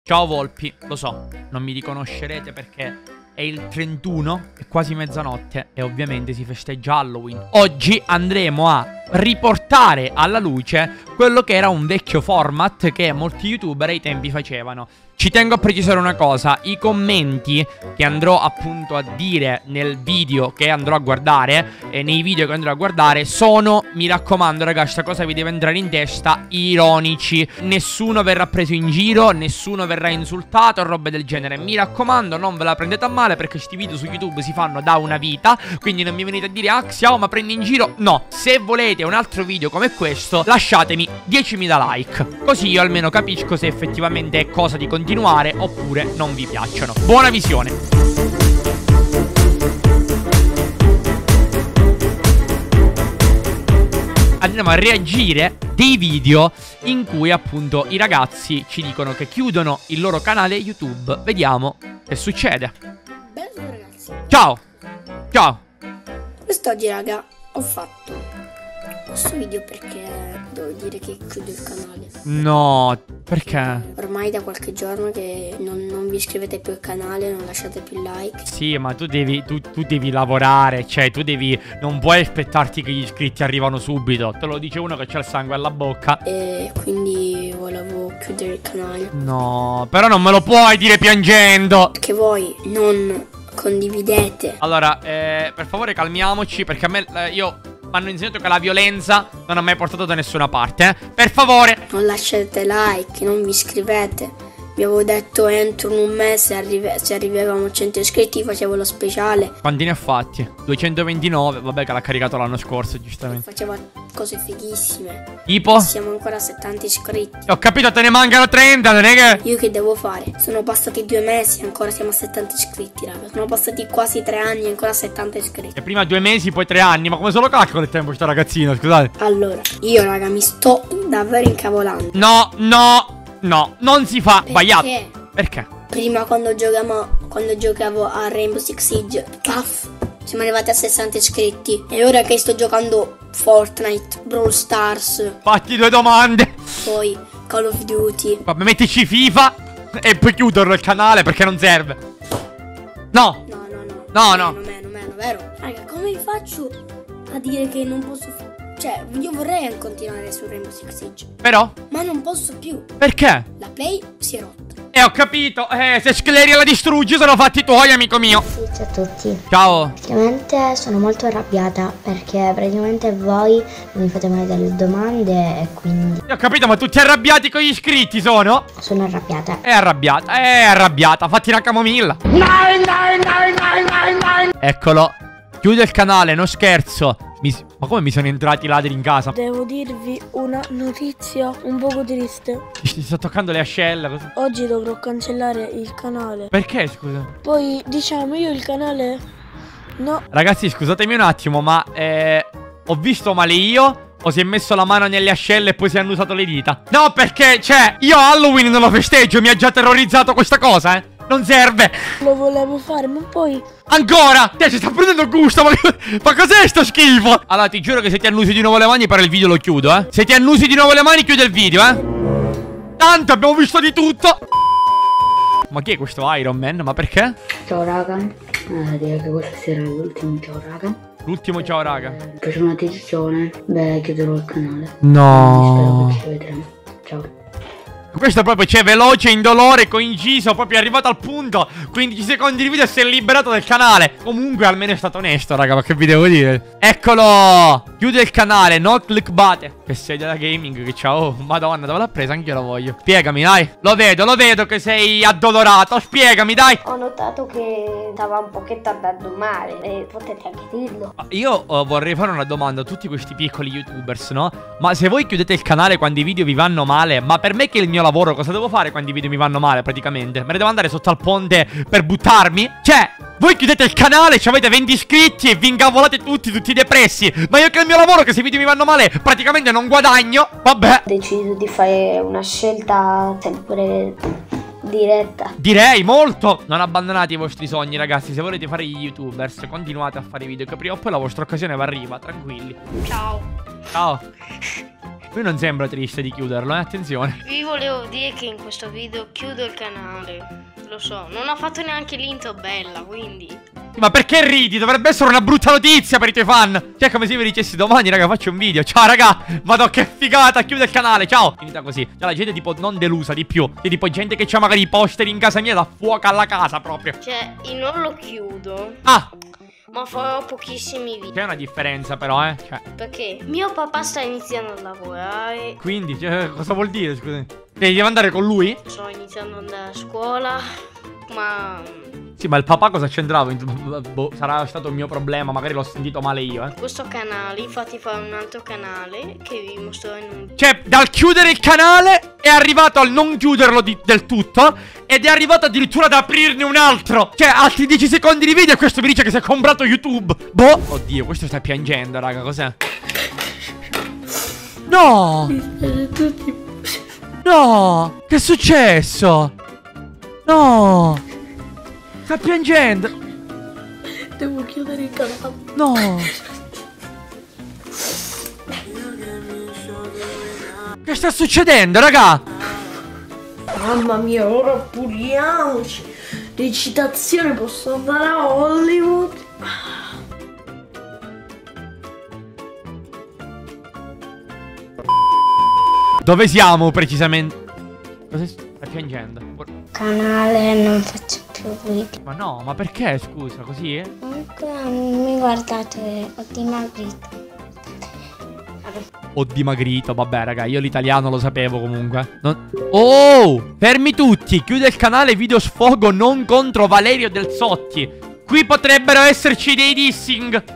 Ciao Volpi, lo so, non mi riconoscerete perché è il 31, è quasi mezzanotte e ovviamente si festeggia Halloween. Oggi andremo a riportare alla luce quello che era un vecchio format che molti youtuber ai tempi facevano. Ci tengo a precisare una cosa: i commenti che andrò appunto a dire nel video che andrò a guardare e nei video che andrò a guardare sono, mi raccomando ragazzi, questa cosa vi deve entrare in testa, ironici. Nessuno verrà preso in giro, nessuno verrà insultato o robe del genere. Mi raccomando, non ve la prendete a male perché questi video su YouTube si fanno da una vita, quindi non mi venite a dire: ah, Xiao, ma prendi in giro. No, se volete un altro video come questo lasciatemi 10.000 like, così io almeno capisco se effettivamente è cosa di continuare oppure non vi piacciono. Buona visione. Andiamo a reagire dei video in cui appunto i ragazzi ci dicono che chiudono il loro canale YouTube. Vediamo che succede. Bello ragazzi. Ciao. Ciao. Quest'oggi raga ho fatto questo video perché devo dire che chiudo il canale. No, perché? Ormai da qualche giorno che non vi iscrivete più al canale, non lasciate più like. Sì, ma tu devi lavorare, cioè tu devi, non puoi aspettarti che gli iscritti arrivano subito. Te lo dice uno che c'ha il sangue alla bocca. E quindi volevo chiudere il canale. No, però non me lo puoi dire piangendo. Perché voi non condividete. Allora, per favore calmiamoci, perché a me, io... mi hanno insegnato che la violenza non ha mai portato da nessuna parte, Per favore. Non lasciate like, non vi iscrivete. Vi avevo detto entro un mese se arrivavamo a 100 iscritti facevo lo speciale. Quanti ne ha fatti? 229, vabbè che l'ha caricato l'anno scorso, giustamente. Faceva cose fighissime. Tipo? Siamo ancora a 70 iscritti. Ho capito, te ne mancano 30, non è che... Io che devo fare? Sono passati 2 mesi e ancora siamo a 70 iscritti, raga. Sono passati quasi 3 anni e ancora a 70 iscritti. E prima 2 mesi, poi 3 anni. Ma come se lo calcolo il tempo sto ragazzino, scusate. Allora, io raga mi sto davvero incavolando. No, non si fa. Sbagliato. Perché? Prima quando giocavo a Rainbow Six Siege, paf, siamo arrivati a 60 iscritti. E ora che sto giocando Fortnite, Brawl Stars, Fatti 2 domande. poi Call of Duty. Vabbè, mettici FIFA e poi chiuderlo il canale perché non serve. No. No. Non è vero. Raga, come faccio a dire che non posso cioè, io vorrei continuare su Rainbow Six Siege, Però? ma non posso più. Perché? La play si è rotta. Ho capito. Se Scleria la distruggi sono fatti tuoi, amico mio. Sì, ciao a tutti. Ciao. Ultimamente sono molto arrabbiata perché praticamente voi non mi fate mai delle domande e quindi Ho capito, ma tutti arrabbiati con gli iscritti sono? sono arrabbiata. È arrabbiata. Fatti una camomilla. Eccolo. Chiudo il canale, non scherzo. Ma come mi sono entrati i ladri in casa? Devo dirvi una notizia un poco triste. Ti sto toccando le ascelle così. Oggi dovrò cancellare il canale. Perché, scusa? Poi, diciamo, io il canale... No. Ragazzi, scusatemi un attimo, ma ho visto male io? O si è messo la mano nelle ascelle e poi si è annusato le dita? No, perché, cioè, io Halloween non lo festeggio. Mi ha già terrorizzato questa cosa, Non serve. Lo volevo fare, ma poi... Ancora? Te, si sta prendendo gusto. Ma cos'è sto schifo? Allora, ti giuro che se ti annusi di nuovo le mani, per il video lo chiudo, Se ti annusi di nuovo le mani, chiudo il video, Tanto abbiamo visto di tutto. Ma chi è questo Iron Man? Ma perché? Ciao raga, direi che questa sera è l'ultimo ciao raga. L'ultimo ciao raga. Per una decisione, chiuderò il canale. No. Spero che ci vedremo. Ciao. Questo proprio c'è veloce, indolore, coinciso, proprio è arrivato al punto. 15 secondi di video e si è liberato del canale. Comunque almeno è stato onesto, raga, ma che vi devo dire? Eccolo. Chiude il canale, no clickbait. Che sei della gaming, che ciao. Madonna, dove l'ha presa? Anch'io la voglio. Spiegami, dai. Lo vedo che sei addolorato. Spiegami, dai. Ho notato che stava un pochetto andando male e potete anche dirlo. Io vorrei fare una domanda a tutti questi piccoli youtubers, no? Ma se voi chiudete il canale quando i video vi vanno male, ma per me che è il mio lavoro, cosa devo fare quando i video mi vanno male praticamente? Me ne devo andare sotto al ponte per buttarmi? Cioè, voi chiudete il canale, avete 20 iscritti e vi incavolate tutti depressi. Ma io che è il mio lavoro, che se i video mi vanno male praticamente non guadagno. Vabbè. Ho deciso di fare una scelta sempre diretta. Direi molto. Non abbandonate i vostri sogni, ragazzi. Se volete fare gli youtubers, continuate a fare video, che prima o poi la vostra occasione vi arriva, tranquilli. Ciao. Ciao. Lui non sembra triste di chiuderlo, attenzione. Vi volevo dire che in questo video chiudo il canale. Lo so, non ho fatto neanche l'intro bella, quindi... Ma perché ridi? Dovrebbe essere una brutta notizia per i tuoi fan. Cioè, come se io vi dicessi domani, raga, faccio un video. Ciao, raga. Vado, che figata. Chiudo il canale. Ciao. Finita così. Cioè, la gente tipo non delusa di più. Cioè, tipo gente che c'ha magari i poster in casa mia da fuoco alla casa proprio. Cioè, io non lo chiudo. Ah, Ma farò pochissimi video. c'è una differenza però, Cioè, Perché mio papà sta iniziando a lavorare. quindi, cioè, cosa vuol dire, scusami? Devi andare con lui? Sto iniziando ad andare a scuola. Ma... Sì, ma il papà cosa c'entrava? Boh, sarà stato un mio problema, magari l'ho sentito male io, questo canale, infatti farò un altro canale che vi mostrerò in un... Cioè, dal chiudere il canale è arrivato al non chiuderlo del tutto. Ed è arrivato addirittura ad aprirne un altro. Cioè, altri 10 secondi di video e questo mi dice che si è comprato YouTube. Boh. Oddio, questo sta piangendo, raga, cos'è? No! No! Che è successo? No! Sta piangendo. Devo chiudere il canale. No! Che sta succedendo, raga? Mamma mia, ora puliamoci. Recitazione posso andare a Hollywood. Dove siamo precisamente? Cosa sta piangendo? Canale, non faccio più video. Ma no, ma perché, scusa, così? Comunque mi guardate, ho dimagrito. Ho dimagrito, vabbè raga, io l'italiano lo sapevo comunque. Oh, fermi tutti, chiude il canale video sfogo non contro Valerio Del Sotti. Qui potrebbero esserci dei dissing.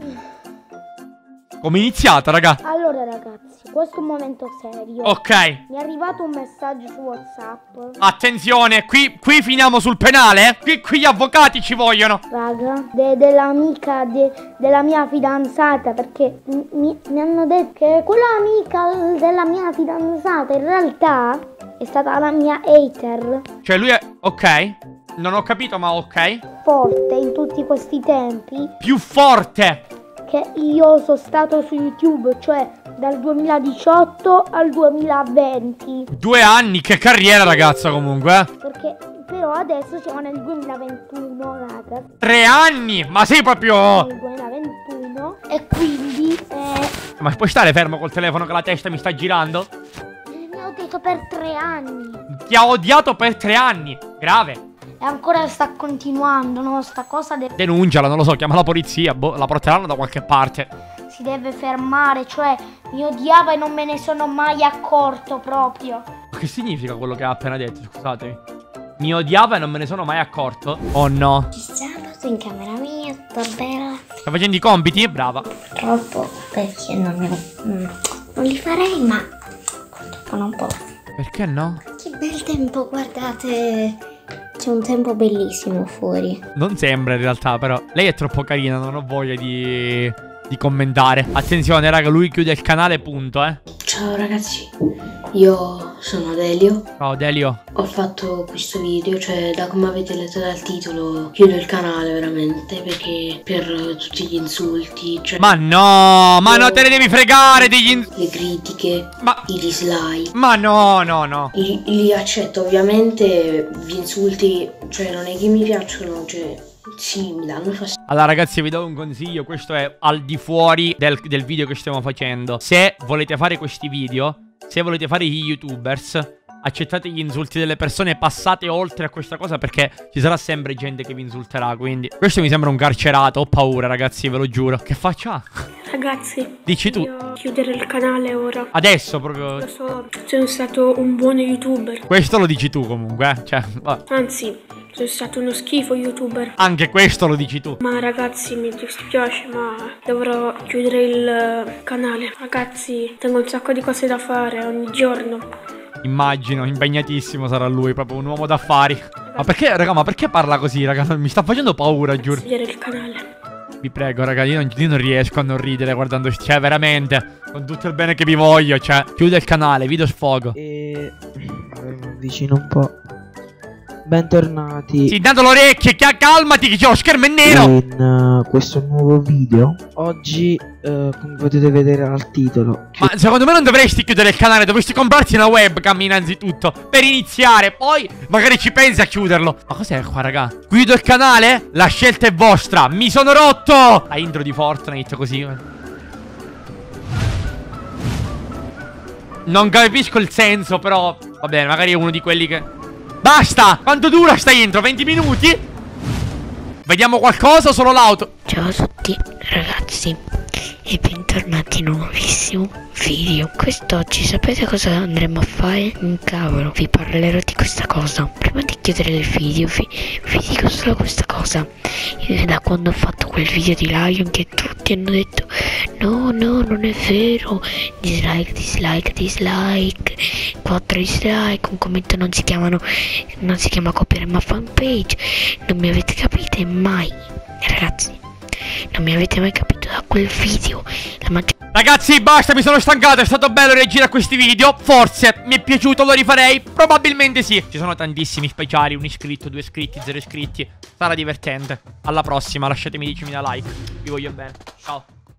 Come è iniziata, raga? Allora ragazzi, questo è un momento serio. Ok. Mi è arrivato un messaggio su WhatsApp. Attenzione, qui finiamo sul penale, Qui gli avvocati ci vogliono. Raga, dell'amica della mia fidanzata. Perché mi hanno detto che quella amica della mia fidanzata in realtà è stata la mia hater. Cioè lui è... Ok. Non ho capito, ma ok. Forte in tutti questi tempi. Più forte. Che io sono stato su YouTube, cioè dal 2018 al 2020. 2 anni, che carriera ragazza comunque. Perché però adesso siamo nel 2021, raga. 3 anni, ma sei proprio... Nel 2021. E quindi Ma puoi stare fermo col telefono che la testa mi sta girando? mi ho detto per 3 anni. Ti ha odiato per 3 anni. Grave. E ancora sta continuando, no? Sta cosa Denunciala, non lo so, chiama la polizia. Boh, la porteranno da qualche parte. si deve fermare. Cioè mi odiava e non me ne sono mai accorto proprio. Che significa quello che ha appena detto? Scusatemi. Mi odiava e non me ne sono mai accorto. Oh no. Sabato in camera mia, sto bella. Sta facendo i compiti? Brava. Purtroppo perché non li farei, ma purtroppo non posso. Perché no? Che bel tempo, guardate. C'è un tempo bellissimo fuori. Non sembra in realtà, però. Lei è troppo carina, non ho voglia di commentare. Attenzione, raga, lui chiude il canale, punto, Ciao ragazzi, io sono Delio. Ciao, Delio. Ho fatto questo video, cioè da come avete letto dal titolo, chiudo il canale veramente perché per tutti gli insulti, cioè Ma no, te ne devi fregare degli... le critiche, Ma... i dislike. Ma no. Li accetto ovviamente, gli insulti, cioè non è che mi piacciono, cioè sì, mi danno fastidio. Allora ragazzi, vi do un consiglio. Questo è al di fuori del video che stiamo facendo. Se volete fare questi video, se volete fare gli youtubers, accettate gli insulti delle persone, passate oltre a questa cosa, perché ci sarà sempre gente che vi insulterà. Quindi questo mi sembra un carcerato. Ho paura ragazzi, ve lo giuro. Che faccia ha? Ragazzi, Dici tu. voglio chiudere il canale ora. Adesso proprio. Lo so, sono stato un buon youtuber. Questo lo dici tu comunque, Cioè vabbè. Anzi, sono stato uno schifo youtuber. Anche questo lo dici tu. Ma ragazzi, mi dispiace, ma dovrò chiudere il canale. Ragazzi, tengo un sacco di cose da fare ogni giorno. Immagino, impegnatissimo sarà lui, proprio un uomo d'affari. Ma perché, raga, ma perché parla così, raga? Mi sta facendo paura, giuro. Chiudere il canale. Vi prego, raga, io non riesco a non ridere guardando... Cioè, veramente, con tutto il bene che vi voglio, cioè... Chiude il canale, video sfogo. Vicino un po'. bentornati. Sì, dando le orecchie, calmati che c'è lo schermo è nero. In questo nuovo video. Oggi, come potete vedere dal titolo, ma secondo me non dovresti chiudere il canale, dovresti comprarti una webcam innanzitutto per iniziare, poi magari ci pensi a chiuderlo. Ma cos'è qua, raga? Chiudo il canale? La scelta è vostra. Mi sono rotto. La intro di Fortnite così. Non capisco il senso, però va bene, magari è uno di quelli che... Basta! Quanto dura sta intro? 20 minuti? Vediamo qualcosa o solo l'auto? Ciao a tutti ragazzi e bentornati in un nuovissimo video. Quest'oggi sapete cosa andremo a fare? Cavolo, vi parlerò di questa cosa. Prima di chiudere il video vi dico solo questa cosa. Io da quando ho fatto quel video di Lion che tutti hanno detto no, non è vero, dislike, 4 dislike, un commento non si chiama copyright ma fanpage. Non mi avete capito mai, ragazzi. Non mi avete mai capito da quel video. Ragazzi, basta, mi sono stancato. È stato bello reagire a questi video. Forse mi è piaciuto, lo rifarei. Probabilmente sì. Ci sono tantissimi speciali. 1 iscritto, 2 iscritti, 0 iscritti. Sarà divertente. Alla prossima, lasciatemi 10.000 like. Vi voglio bene. Ciao.